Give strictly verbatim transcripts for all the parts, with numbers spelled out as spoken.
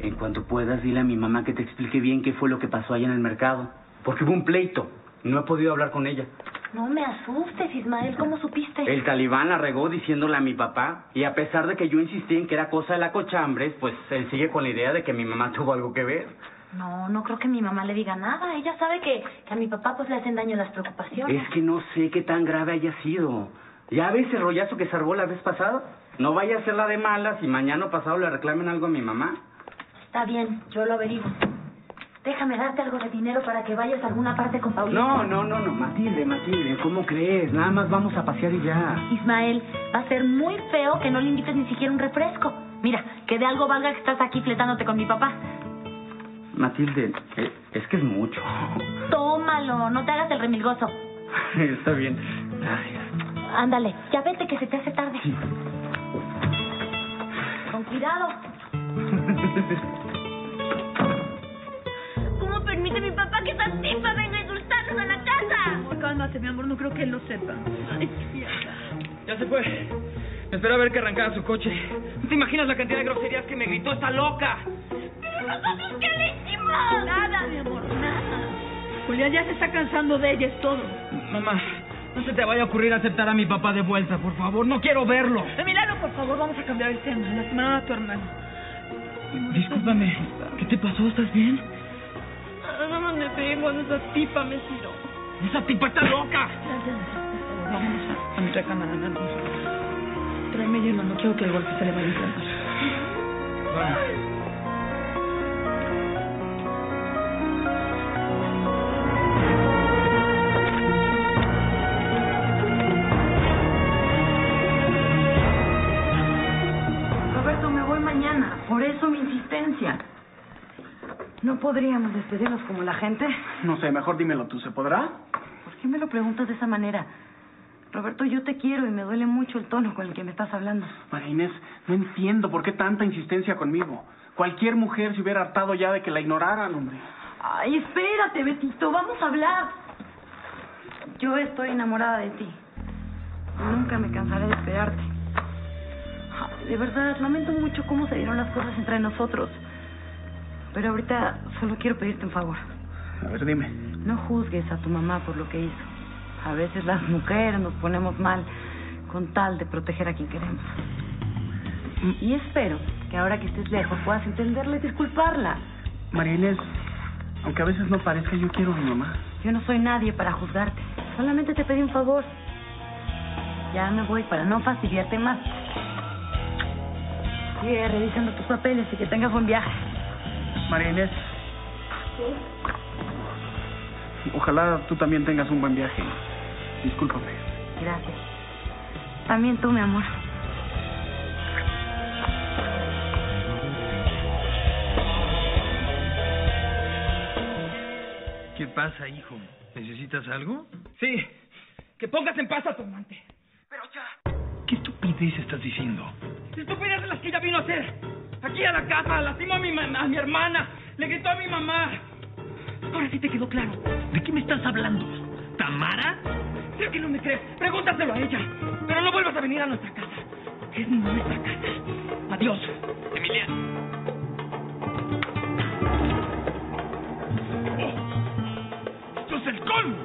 En cuanto puedas, dile a mi mamá que te explique bien qué fue lo que pasó allá en el mercado. Porque hubo un pleito. No he podido hablar con ella. No me asustes, Ismael. ¿Cómo supiste? El talibán la regó diciéndole a mi papá. Y a pesar de que yo insistí en que era cosa de la cochambres, pues él sigue con la idea de que mi mamá tuvo algo que ver. No, no creo que mi mamá le diga nada. Ella sabe que, que a mi papá pues le hacen daño las preocupaciones. Es que no sé qué tan grave haya sido. ¿Ya ves el rollazo que se armó la vez pasada? No vaya a ser la de malas y mañana pasado le reclamen algo a mi mamá. Está bien, yo lo averiguo. Déjame darte algo de dinero para que vayas a alguna parte con Paulina. No, no, no, no, Matilde, Matilde, ¿cómo crees? Nada más vamos a pasear y ya. Ismael, va a ser muy feo que no le invites ni siquiera un refresco. Mira, que de algo valga que estás aquí fletándote con mi papá. Matilde, eh, es que es mucho. Tómalo, no te hagas el remilgoso. Está bien, gracias. Ándale, ya vete que se te hace tarde. Sí. Con cuidado. ¿Cómo permite mi papá que esa tipa venga a insultarnos a la casa? Amor, cálmate, mi amor, no creo que él lo sepa. Ay, ya se fue. Me esperó a ver que arrancara su coche. ¿No te imaginas la cantidad de groserías que me gritó esta loca? ¿Pero nosotros qué le hicimos? Nada, mi amor, nada. Julián ya se está cansando de ella, es todo. Mamá, no se te vaya a ocurrir aceptar a mi papá de vuelta, por favor. No quiero verlo. Milagro, por favor, vamos a cambiar el tema. Lastimaron a tu hermano. Discúlpame, ¿qué te pasó? ¿Estás bien? No me pegué cuando esa tipa me tiró. ¡Esa tipa está loca! Vámonos a, a mi recámara, mi amor. Tráeme hielo, no quiero que el golpe se le vaya a inflamar. Vamos. Por eso mi insistencia. ¿No podríamos despedirnos como la gente? No sé, mejor dímelo tú, ¿se podrá? ¿Por qué me lo preguntas de esa manera? Roberto, yo te quiero y me duele mucho el tono con el que me estás hablando. María Inés, no entiendo por qué tanta insistencia conmigo. Cualquier mujer se hubiera hartado ya de que la ignoraran, hombre. Ay, espérate, Betito, vamos a hablar. Yo estoy enamorada de ti. Nunca me cansaré de esperarte. Ay, de verdad, lamento mucho cómo se dieron las cosas entre nosotros. Pero ahorita solo quiero pedirte un favor. A ver, dime. No juzgues a tu mamá por lo que hizo. A veces las mujeres nos ponemos mal con tal de proteger a quien queremos. Y espero que ahora que estés lejos puedas entenderla y disculparla. María Inés, aunque a veces no parezca, yo quiero a mi mamá. Yo no soy nadie para juzgarte. Solamente te pedí un favor. Ya me voy para no fastidiarte más. Sigue revisando tus papeles y que tengas buen viaje. María Inés. Ojalá tú también tengas un buen viaje. Discúlpame. Gracias. También tú, mi amor. ¿Qué pasa, hijo? ¿Necesitas algo? Sí. Que pongas en paz a tu amante. Pero ya. ¿Qué estupidez estás diciendo? Estupidez de las que ella vino a hacer. Aquí a la casa, lastimó a mi, a mi hermana, le gritó a mi mamá. Ahora sí te quedó claro. ¿De qué me estás hablando? ¿Tamara? Sé que no me crees, pregúntaselo a ella. Pero no vuelvas a venir a nuestra casa. Es nuestra casa. Adiós, Emilia. ¡Oh! ¡Esto es el colmo!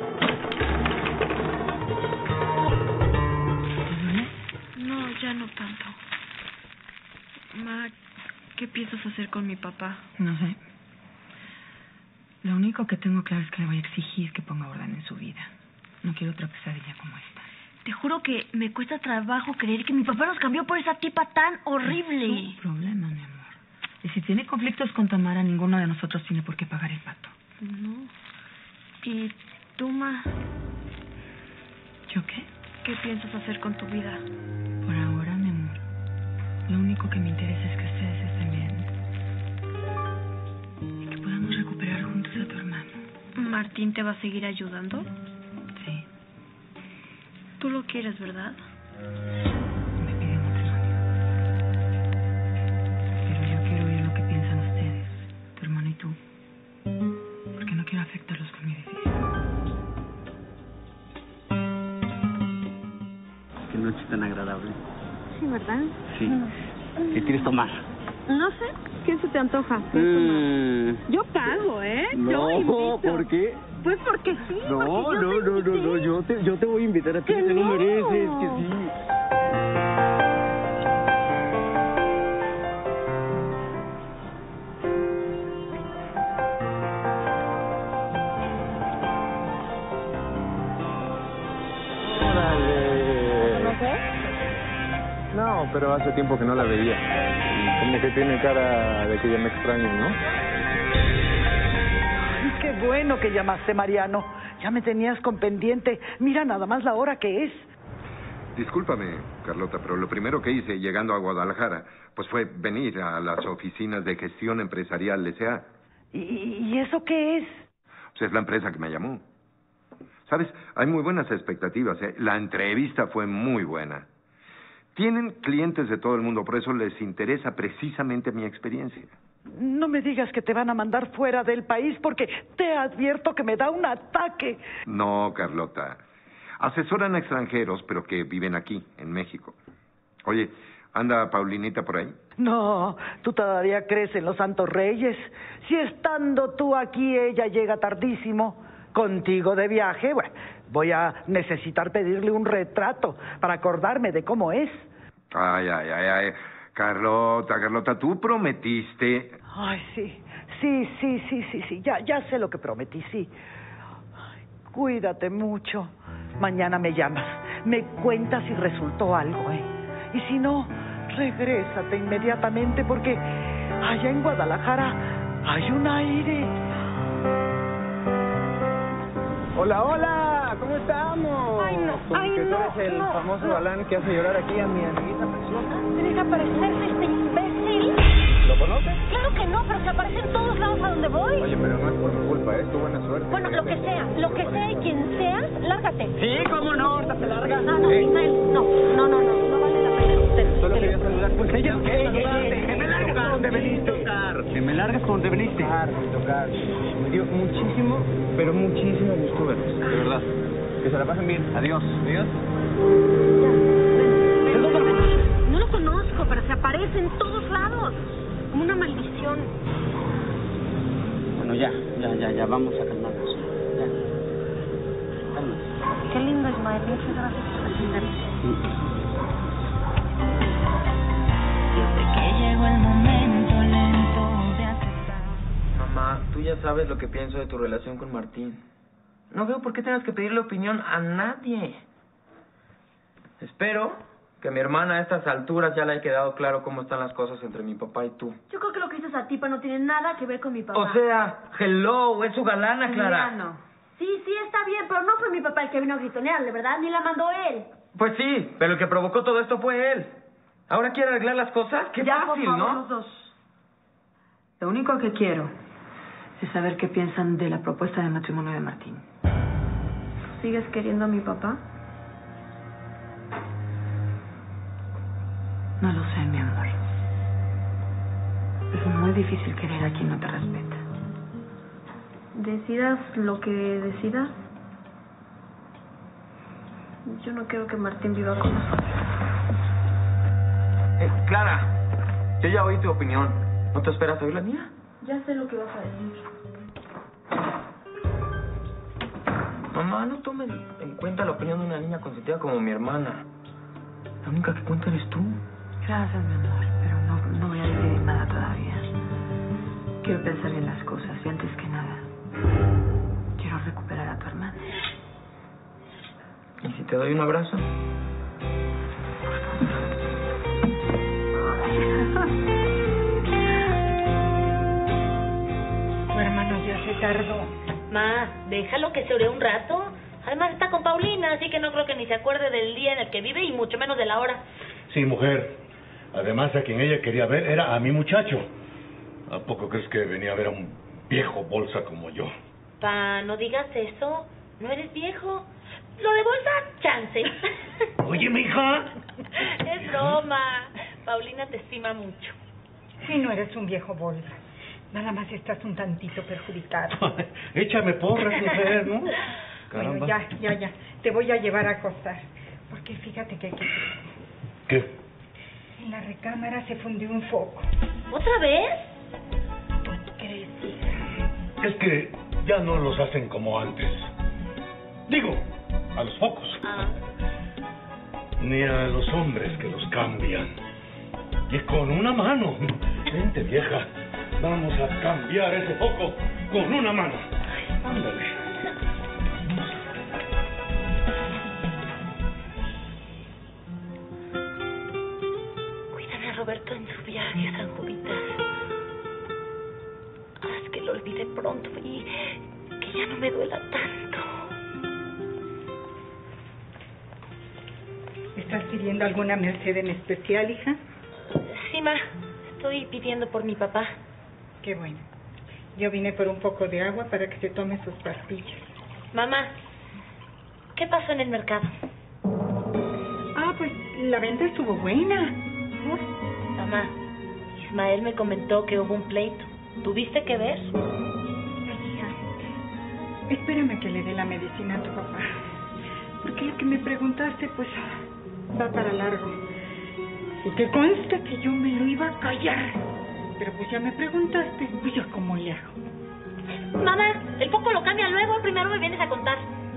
No, ya no tanto. Ma, ¿qué piensas hacer con mi papá? No sé. Lo único que tengo claro es que le voy a exigir que ponga orden en su vida. No quiero otra pesadilla como esta. Te juro que me cuesta trabajo creer que mi papá nos cambió por esa tipa tan horrible. Es su problema, mi amor. Y si tiene conflictos con Tamara, ninguno de nosotros tiene por qué pagar el pato. No. ¿Y tú, ma? ¿Yo qué? ¿Qué piensas hacer con tu vida? Por ahora, mi amor, lo único que me interesa es que ustedes estén bien. Y que podamos recuperar juntos a tu hermano. ¿Martín te va a seguir ayudando? Sí. Tú lo quieres, ¿verdad? Me pide matrimonio. Pero yo quiero oír lo que piensan ustedes, tu hermano y tú. Porque no quiero afectarlos con mi decisión. Qué noche tan agradable. Sí, ¿verdad? Sí. ¿Qué quieres tomar? No sé. ¿Qué se te antoja? Mm. Yo pago, ¿eh? No, yo invito. ¿por qué? Pues porque sí. No, porque yo no, te no, no, no, yo te, yo te voy a invitar a ti, ¡Que te lo no! mereces, que sí. No, pero hace tiempo que no la veía. Y como que tiene cara de que ya me extraño, ¿no? Ay, qué bueno que llamaste, Mariano. Ya me tenías con pendiente. Mira nada más la hora que es. Discúlpame, Carlota, pero lo primero que hice llegando a Guadalajara pues fue venir a las oficinas de gestión empresarial S A ¿Y, y eso qué es? Pues es la empresa que me llamó. ¿Sabes? Hay muy buenas expectativas, ¿eh? La entrevista fue muy buena. Tienen clientes de todo el mundo, por eso les interesa precisamente mi experiencia. No me digas que te van a mandar fuera del país porque te advierto que me da un ataque. No, Carlota. Asesoran a extranjeros, pero que viven aquí, en México. Oye, ¿anda Paulinita por ahí? No, tú todavía crees en los santos reyes. Si estando tú aquí, ella llega tardísimo, contigo de viaje, bueno, voy a necesitar pedirle un retrato para acordarme de cómo es. Ay, ay, ay, ay. Carlota, Carlota, tú prometiste... Ay, sí, sí, sí, sí, sí, sí, ya, ya sé lo que prometí, sí. Ay, cuídate mucho. Mañana me llamas, me cuentas si resultó algo, ¿eh? Y si no, regrésate inmediatamente porque allá en Guadalajara hay un aire. Hola, hola, ¿cómo estamos? Ay, no, Como ay, que tú no, eres el no, famoso no. galán que hace llorar aquí a mi amiguita preciosa. ¿Deja aparecerse este imbécil? ¿Lo conoces? Claro que no, pero se aparece en todos lados a donde voy. Oye, pero no es por mi culpa, es tu buena suerte. Bueno, lo que sea, lo que sea y quien seas, lárgate. Sí, cómo no, ahorita te largas. No, no, Ismael, no, no, no, no, no vale la pena usted. Solo quería saludar. Pues ella, Que me largas por donde veniste. Que me largas por donde veniste. Tocar, tocar. Me dio muchísimo, pero muchísimo gusto verlos, de verdad. Que se la pasen bien. Adiós. Adiós. No lo conozco, pero se aparece en todos lados. Como una maldición. Bueno, ya, ya, ya, ya, vamos a calmarnos. Ya. Cálmate. Qué lindo, Ismael. Muchas gracias por atenderme. Desde que llegó el momento lento de aceptar. Mamá, tú ya sabes lo que pienso de tu relación con Martín. No veo por qué tengas que pedirle opinión a nadie. Espero que mi hermana a estas alturas ya le haya quedado claro cómo están las cosas entre mi papá y tú. Yo creo que lo que dices a Tipa no tiene nada que ver con mi papá. O sea, hello, es su galana, Clara. Emiliano. Sí, sí, está bien, pero no fue mi papá el que vino a gritonearle, ¿verdad? Ni la mandó él. Pues sí, pero el que provocó todo esto fue él. ¿Ahora quiere arreglar las cosas? Qué ya, fácil, por favor, ¿no? los dos. Lo único que quiero es saber qué piensan de la propuesta de matrimonio de Martín. ¿Sigues queriendo a mi papá? No lo sé, mi amor. Es muy difícil querer a quien no te respeta. Decidas lo que decidas. Yo no quiero que Martín viva con nosotros. Eh, Clara, yo ya oí tu opinión. ¿No te esperas a oír la mía? Ya sé lo que vas a decir. Mamá, no tomes en cuenta la opinión de una niña consentida como mi hermana. La única que cuenta eres tú. Gracias, mi amor, pero no, no voy a decidir nada todavía. Quiero pensar bien las cosas y antes que nada, quiero recuperar a tu hermana. ¿Y si te doy un abrazo? Tu hermano ya se tardó. Ma, déjalo que se ore un rato. Además está con Paulina, así que no creo que ni se acuerde del día en el que vive y mucho menos de la hora. Sí, mujer. Además, a quien ella quería ver era a mi muchacho. ¿A poco crees que venía a ver a un viejo bolsa como yo? Pa, no digas eso. No eres viejo. Lo de bolsa, chance. Oye, mija. Es broma. Paulina te estima mucho. Si no eres un viejo bolsa. Nada más estás un tantito perjudicado. Échame porras, mujer, ¿no? Bueno, ya, ya, ya. Te voy a llevar a acostar. Porque fíjate que... que... ¿Qué? En la recámara se fundió un foco. ¿Otra vez? Es que ya no los hacen como antes. Digo, a los focos. Ah. Ni a los hombres que los cambian. Y con una mano. Vente, vieja. Vamos a cambiar ese foco con una mano. Ándale. Cuídame a Roberto en su viaje a San Juditas. Haz que lo olvide pronto y que ya no me duela tanto. ¿Estás pidiendo alguna merced en especial, hija? Sí, ma. Estoy pidiendo por mi papá. Qué bueno. Yo vine por un poco de agua para que se tome sus pastillas. Mamá, ¿qué pasó en el mercado? Ah, pues la venta estuvo buena. Mamá, Ismael me comentó que hubo un pleito. ¿Tuviste que ver? Ay, hija. Espérame que le dé la medicina a tu papá. Porque lo que me preguntaste, pues, va para largo. Y que conste que yo me lo iba a callar. Pero pues ya me preguntaste, pues yo cómo le hago. Mamá, el foco lo cambia luego. Primero me vienes a contar.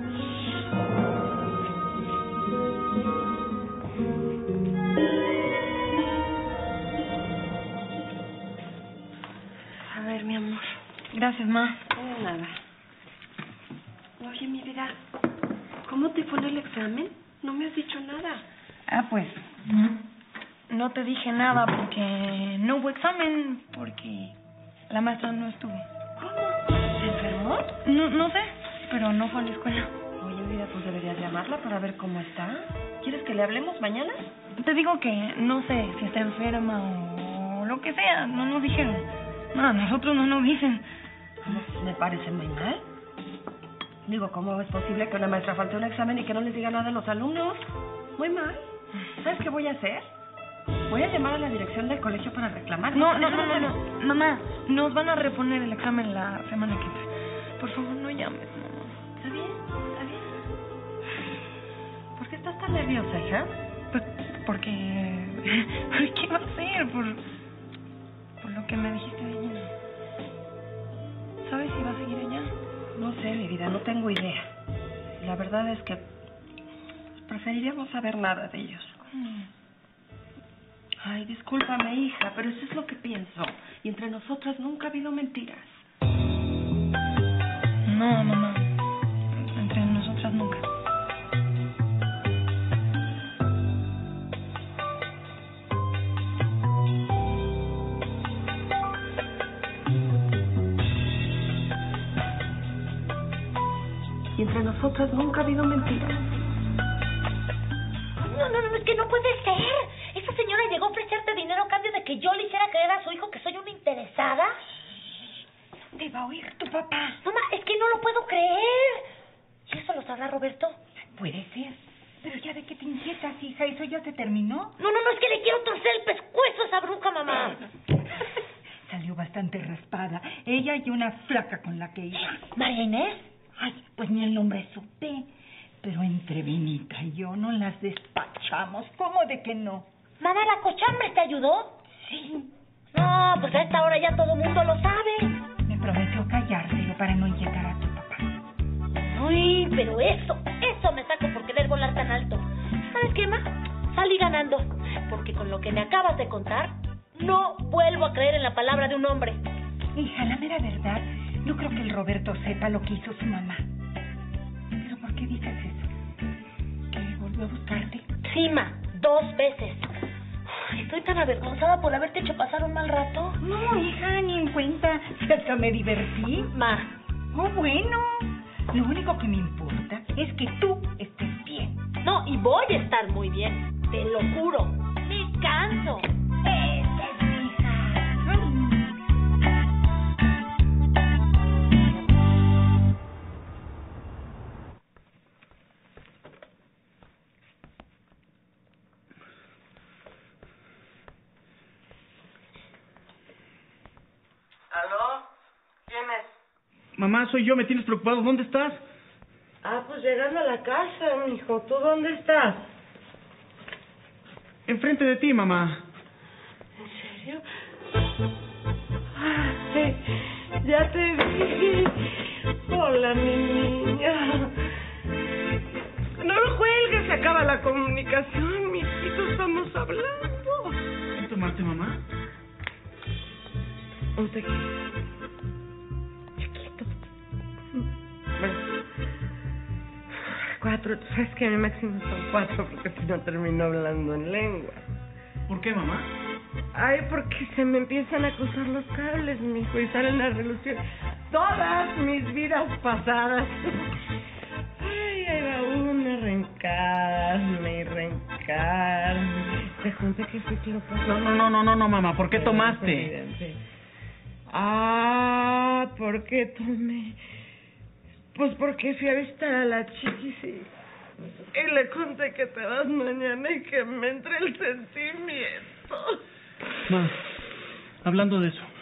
A ver, mi amor. Gracias, ma. De nada. Oye, mi vida, ¿cómo te fue en el examen? No me has dicho nada. Ah, pues, no te dije nada porque no hubo examen, porque la maestra no estuvo. ¿Cómo? ¿Se enfermó? No, no sé, pero no fue a la escuela. Oye, mi vida, pues deberías llamarla para ver cómo está. ¿Quieres que le hablemos mañana? Te digo que no sé si está enferma o lo que sea, no nos dijeron. No, a nosotros no nos dicen. Pues me parece muy mal. Digo, ¿cómo es posible que una maestra falte un examen y que no les diga nada a los alumnos? Muy mal. ¿Sabes qué voy a hacer? Voy a llamar a la dirección del colegio para reclamar. No, no, no, no, no. Mamá, nos van a reponer el examen la semana que entra. Por favor, no llames, mamá. ¿Está bien? ¿Está bien? ¿Por qué estás tan nerviosa, hija? Pues porque... ¿Por qué va a ser? Por... Por lo que me dijiste de ella. ¿Sabes si va a seguir ella? No sé, mi vida, no tengo idea. La verdad es que preferiría no saber nada de ellos. ¿Cómo? Ay, discúlpame, hija, pero eso es lo que pienso. Y entre nosotras nunca ha habido mentiras. No, mamá. Entre nosotras nunca. Y entre nosotras nunca ha habido mentiras. No, no, no, es que no puede ser. Esa señora llegó a ofrecerte dinero a cambio de que yo le hiciera creer a su hijo que soy una interesada. Te va a oír tu papá. Mamá, es que no lo puedo creer. ¿Y eso lo sabrá Roberto? Puede ser. Pero ya de qué te inquietas, hija, ¿eso ya se terminó? No, no, no, es que le quiero torcer el pescuezo a esa bruja, mamá. Salió bastante raspada. Ella y una flaca con la que iba. ¿María Inés? Ay, pues ni el nombre supe. Pero entre Vinita y yo no las despachamos. ¿Cómo de que no? Mamá, ¿la cochambre te ayudó? Sí. No, pues a esta hora ya todo el mundo lo sabe. Me prometió callárselo para no inquietar a tu papá. Uy, pero eso, eso me saco por querer volar tan alto. ¿Sabes qué, ma? Salí ganando. Porque con lo que me acabas de contar, no vuelvo a creer en la palabra de un hombre. Hija, la mera verdad, no creo que el Roberto sepa lo que hizo su mamá. ¿Pero por qué dices eso? ¿Que volvió a buscarte? Sí, ma, dos veces. Estoy tan avergonzada por haberte hecho pasar un mal rato. No, hija, ni en cuenta. Hasta me divertí. Ma. Oh, bueno. Lo único que me importa es que tú estés bien. No, y voy a estar muy bien. Te lo juro. Me canso. Esa es mi hija. ¿Aló? ¿Quién es? Mamá, soy yo, me tienes preocupado. ¿Dónde estás? Ah, pues llegando a la casa, mijo. ¿Tú dónde estás? Enfrente de ti, mamá. ¿En serio? Ay, ya te vi. vida, mi niña. No lo cuelgues, se acaba la comunicación, mi hijito, estamos hablando. ¿Qué tomaste, mamá? Un tequila. Chiquito. Bueno. Cuatro, sabes que a mi máximo son cuatro porque si no termino hablando en lengua. ¿Por qué, mamá? Ay, porque se me empiezan a cruzar los cables, mijo, y salen a relucir todas mis vidas pasadas. Ay, ahí va una, reencarne y reencarne. Te conté que fui Cleopatra. No, no, no, no, no, no, mamá, ¿por qué tomaste? Evidente. Ah, ¿por qué tomé? Pues porque fui a visitar a la chiquis y, y le conté que te vas mañana y que me entre el sentimiento. Ma, hablando de eso,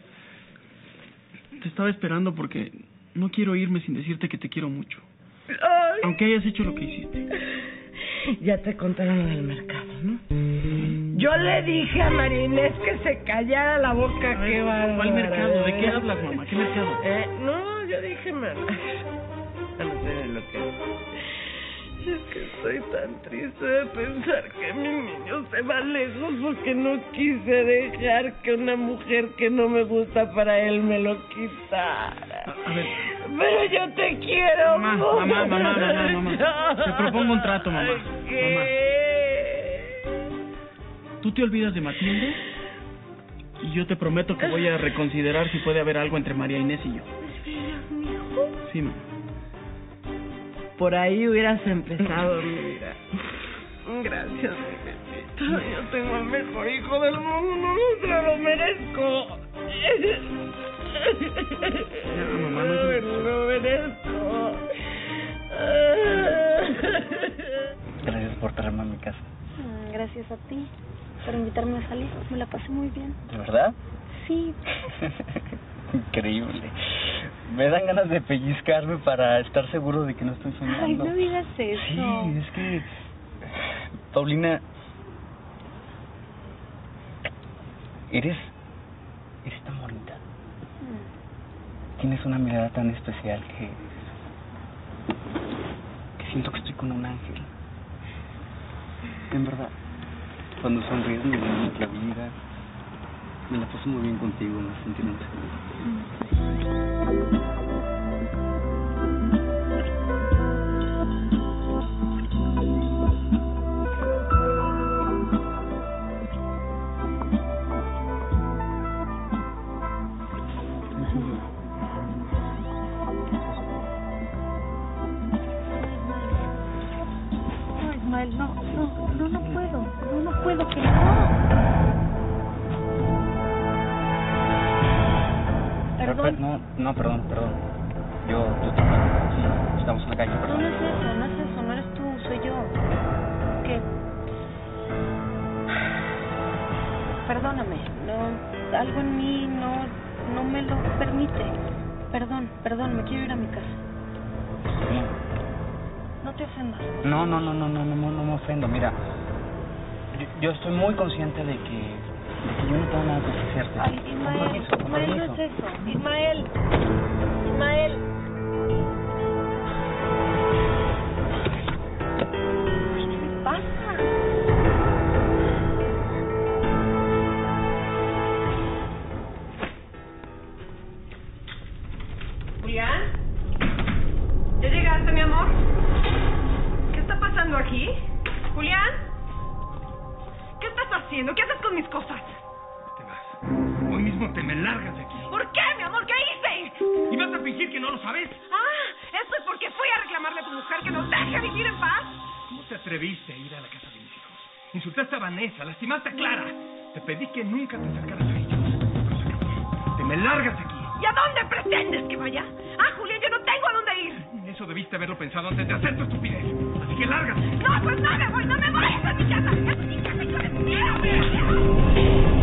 te estaba esperando porque no quiero irme sin decirte que te quiero mucho. Ay. Aunque hayas hecho lo que hiciste. Ya te contaron del mercado, ¿no? Yo le dije a María Inés que se callara la boca. Ay, qué bárbaro. ¿Cuál mercado? ¿De qué hablas, mamá? ¿Qué mercado? Eh, no, yo dije, ma... Ya no sé lo que es. Es que estoy tan triste de pensar que mi niño se va lejos porque no quise dejar que una mujer que no me gusta para él me lo quitara. A, a ver. Pero yo te quiero. Mamá, mamá, mamá, mamá, mamá. Te propongo un trato, mamá. ¿Qué? Mamá. Tú te olvidas de Matilde y yo te prometo que voy a reconsiderar si puede haber algo entre María Inés y yo. Sí, mamá. Por ahí hubieras empezado, mi vida. Gracias, mi bebito. Yo tengo el mejor hijo del mundo. Se lo merezco. No, mamá, no me lo merezco. Gracias por traerme a mi casa. Gracias a ti por invitarme a salir. Me la pasé muy bien. ¿De verdad? Sí. Increíble. Me dan ganas de pellizcarme para estar seguro de que no estoy soñando. Ay, no digas eso. Sí, es que... Paulina... Eres... Eres tan bonita. Mm. Tienes una mirada tan especial que... Que siento que estoy con un ángel. En verdad. Cuando sonríes me da la vida. Me la paso muy bien contigo, me sentí muy seguro. No, Ismael, no, no, no, no puedo. No, no puedo, que no. Perdón. No, no, perdón, perdón. Yo, yo te sí, estamos en la calle, No, perdón. no es eso, no es eso, no eres tú, soy yo. ¿Qué? Perdóname, no, algo en mí no, no me lo permite. Perdón, perdón, me quiero ir a mi casa. Bien. No te ofendas. No, no, no, no, no, no, no, no me ofendo. Mira, yo, yo estoy muy consciente de que, de que yo no tengo nada que ofrecerte. Ay, Con Ismael, permiso, con Ismael, no permiso. es eso. Ismael, Ismael. ¿Qué pasa? ¿Julián? ¿Ya llegaste, mi amor? ¿Qué está pasando aquí? ¿Julián? ¿Qué estás haciendo? ¿Qué haces con mis cosas? Te vas. Hoy mismo te me largas de aquí. ¿Por qué, mi amor? ¿Qué hice? ¿Y vas a fingir que no lo sabes? Ah, esto es porque fui a reclamarle a tu mujer que nos deje vivir en paz. ¿Cómo te atreviste a ir a la casa de mis hijos? Insultaste a Vanessa, lastimaste a Clara. Te pedí que nunca te acercaras a ellos. Te me largas de aquí. ¿Y a dónde pretendes que vaya? Ah, Julián, yo no tengo a dónde ir. Eso debiste haberlo pensado antes de hacer tu estupidez. Así que lárgate. No, pues no me voy, no me voy a mi casa. Es mi casa, yo me quiero, me quiero.